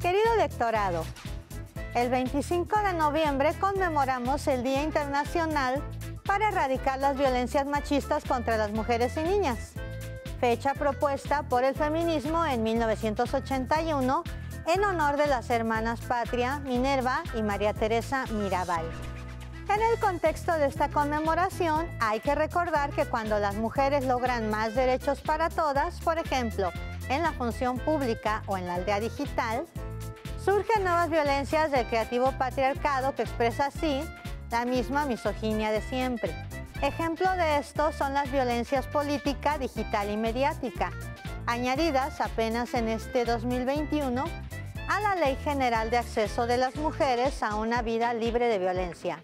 Querido electorado, el 25 de noviembre conmemoramos el Día Internacional para erradicar las violencias machistas contra las mujeres y niñas, fecha propuesta por el feminismo en 1981 en honor de las hermanas Patria, Minerva y María Teresa Mirabal. En el contexto de esta conmemoración, hay que recordar que cuando las mujeres logran más derechos para todas, por ejemplo, en la función pública o en la aldea digital, surgen nuevas violencias del creativo patriarcado que expresa así la misma misoginia de siempre. Ejemplo de esto son las violencias política, digital y mediática, añadidas apenas en este 2021 a la Ley General de Acceso de las Mujeres a una Vida Libre de Violencia.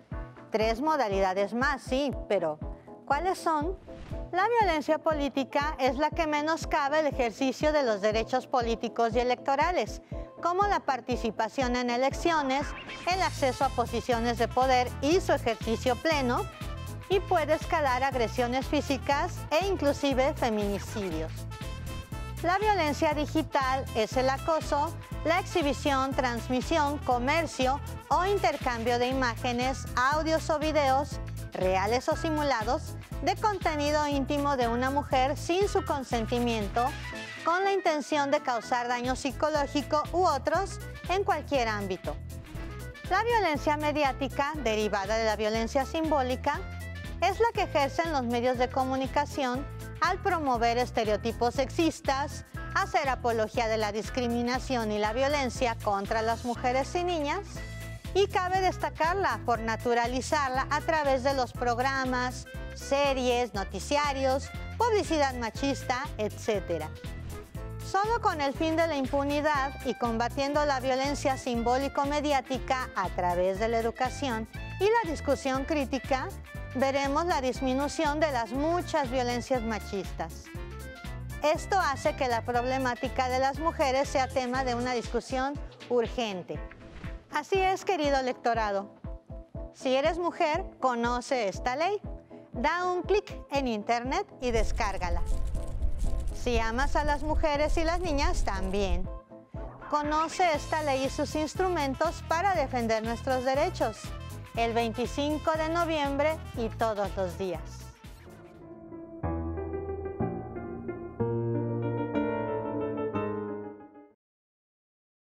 3 modalidades más, sí, pero ¿cuáles son? La violencia política es la que menoscaba el ejercicio de los derechos políticos y electorales, como la participación en elecciones, el acceso a posiciones de poder y su ejercicio pleno, y puede escalar agresiones físicas e inclusive feminicidios. La violencia digital es el acoso, la exhibición, transmisión, comercio o intercambio de imágenes, audios o videos, reales o simulados, de contenido íntimo de una mujer sin su consentimiento, con la intención de causar daño psicológico u otros en cualquier ámbito. La violencia mediática, derivada de la violencia simbólica, es la que ejercen los medios de comunicación al promover estereotipos sexistas, hacer apología de la discriminación y la violencia contra las mujeres y niñas, y cabe destacarla por naturalizarla a través de los programas, series, noticiarios, publicidad machista, etc. Solo con el fin de la impunidad y combatiendo la violencia simbólico-mediática a través de la educación y la discusión crítica, veremos la disminución de las muchas violencias machistas. Esto hace que la problemática de las mujeres sea tema de una discusión urgente. Así es, querido electorado. Si eres mujer, conoce esta ley. Da un clic en internet y descárgala. Si amas a las mujeres y las niñas, también. Conoce esta ley y sus instrumentos para defender nuestros derechos. El 25 de noviembre y todos los días.